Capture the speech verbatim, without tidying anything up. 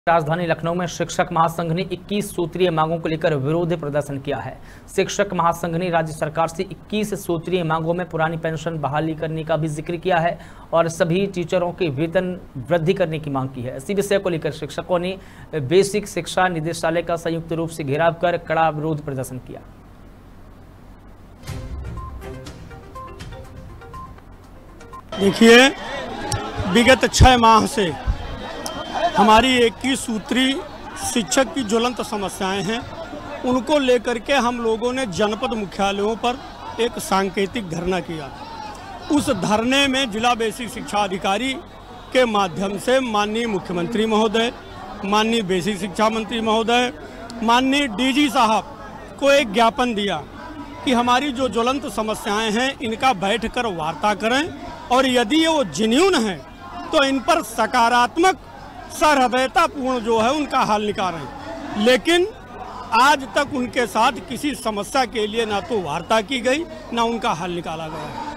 राजधानी लखनऊ में शिक्षक महासंघ ने इक्कीस सूत्रीय मांगों को लेकर विरोध प्रदर्शन किया है। शिक्षक महासंघ ने राज्य सरकार से इक्कीस सूत्रीय मांगों में पुरानी पेंशन बहाली करने का भी जिक्र किया है और सभी टीचरों के वेतन वृद्धि करने की मांग की है। इसी विषय को लेकर शिक्षकों ने बेसिक शिक्षा निदेशालय का संयुक्त रूप से घेराव कर कड़ा विरोध प्रदर्शन किया। देखिए, विगत छह माह से हमारी इक्कीस सूत्री शिक्षक की ज्वलंत समस्याएं हैं, उनको लेकर के हम लोगों ने जनपद मुख्यालयों पर एक सांकेतिक धरना किया। उस धरने में जिला बेसिक शिक्षा अधिकारी के माध्यम से माननीय मुख्यमंत्री महोदय, माननीय बेसिक शिक्षा मंत्री महोदय, माननीय डीजी साहब को एक ज्ञापन दिया कि हमारी जो ज्वलंत समस्याएं हैं इनका बैठकर वार्ता करें और यदि ये वो जेन्युइन है तो इन पर सकारात्मक सहृदयतापूर्ण जो है उनका हल निकालें। लेकिन आज तक उनके साथ किसी समस्या के लिए ना तो वार्ता की गई, ना उनका हल निकाला गया।